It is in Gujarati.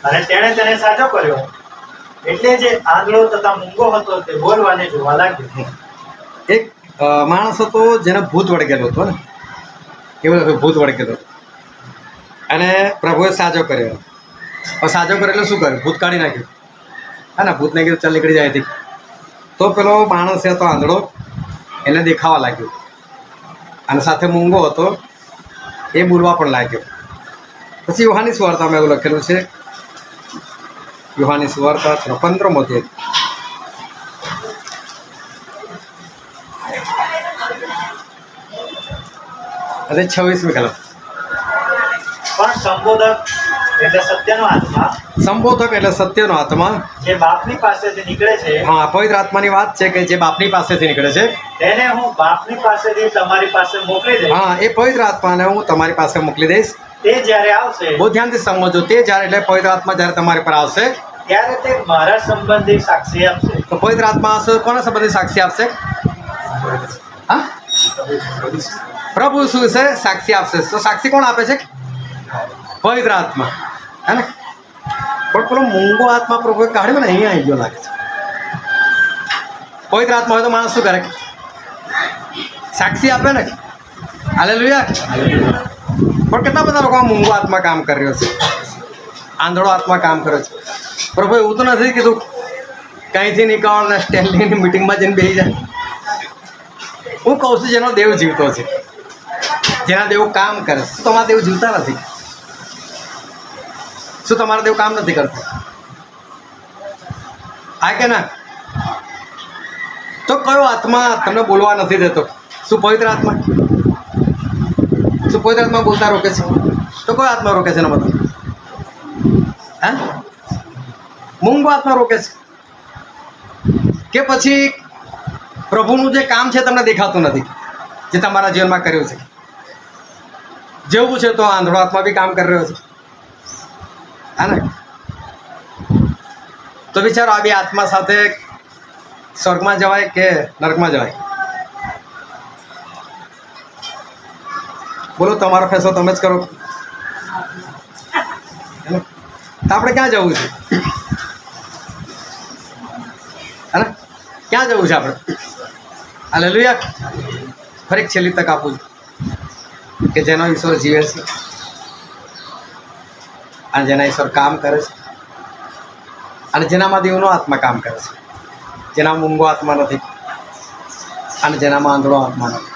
અને તેણે તેને સાજો કર્યો. એટલે જે આંધળો તથા મૂંગો હતો તે બોલવાને જોવા લાગ્યો. એક માણસ હતો જેને ભૂત વળગેલો હતો ને, કેવો ભૂત વળગેલો, અને પ્રભુએ સાજો કર્યો. સાજો કર્યો એટલે શું કર્યું? ભૂત કાઢી નાખ્યું. હા ને, ભૂતને કીધું ચાલ નીકળી જાય હતી. તો પેલો માણસ હતો આંધળો, એને દેખાવા લાગ્યો, અને સાથે મૂંગો હતો, એ બોલવા પણ લાગ્યો. પછી યુહાની સુવાર્તામાં એવું લખેલું છે, યુહાની સુવાર્તા 15મો અધ્યાય અને 26મી કલમ. પણ સંબોધક એટલે સત્યનો આત્મા, સંબોધક એટલે સત્યનો આત્મા જે બાપની પાસેથી નીકળે છે, હા, પવિત્ર આત્માની વાત છે કે જે બાપની પાસેથી નીકળે છે, તેને હું બાપની પાસેથી તમારી પાસે મોકલી દઈશ. હા, એ પવિત્ર આત્માને હું તમારી પાસે મોકલી દઈશ. તે જ્યારે આવશે, બહુ ધ્યાનથી સમજો, તે જ્યારે એટલે પવિત્ર આત્મા જ્યારે તમારી પર આવશે ત્યારે તે મારા સંબંધી સાક્ષી આપશે. તો પવિત્ર આત્મા આવશે, કોના સંબંધી સાક્ષી આપશે? હા, પ્રભુ શું છે? સાક્ષી આપશે. તો સાક્ષી કોણ આપે છે? પવિત્ર આત્મા, હે ને? પણ પેલો મૂંગો આત્મા પ્રભુએ કાઢ્યો ને, અહીંયા આવી ગયો લાગે છે. પવિત્ર આત્મા હોય તો માણસ શું કરે? સાક્ષી આપે ને. હાલેલુયા. પણ કેટલા બધા લોકો મૂંગો આત્મા કામ કરી રહ્યો છે, આંધળો આત્મા કામ કર્યો છે. પ્રભુએ એવું તો નથી કીધું કંઈથી નીકળ ને સ્ટેનલીની મિટિંગમાં જઈને બેસી જાય. હું કહું છું જેનો દેવ જીવતો છે, જેના દેવ કામ કરે. શું તમારા દેવ જીવતા નથી? શું તમારા દેવ કામ નથી કરતા? હા કે ના? તો કયો આત્મા તમને બોલવા નથી દેતો? શું પવિત્ર આત્મા? શું પવિત્ર આત્મા બોલતા રોકે છે? તો કયો આત્મા રોકે છે? એનો મતલબ હા, મૂંગો આત્મા રોકે છે. કે પછી પ્રભુનું જે કામ છે તમને દેખાતું નથી, જે તમારા જીવનમાં કર્યું છે? જેવું છે તો આંધળો આત્મા બી કામ કરી રહ્યો છે, હા ને? તો વિચારો, આ બે આત્મા સાથે સ્વર્ગમાં જવાય કે નરકમાં જવાય? બોલો, તમારો ફેસલો તમે જ કરો. તો આપણે ક્યાં જવું છે? હા, ક્યાં જવું છે આપણે? હાલેલુયા. ફરી એક છેલ્લી તક આપું છું કે જેનો ઈશ્વર જીવે છે અને જેના ઈશ્વર કામ કરે છે અને જેનામાં દેવનો આત્મા કામ કરે છે, જેના મૂંગો આત્મા નથી અને જેનામાં આંધળો આત્મા નથી.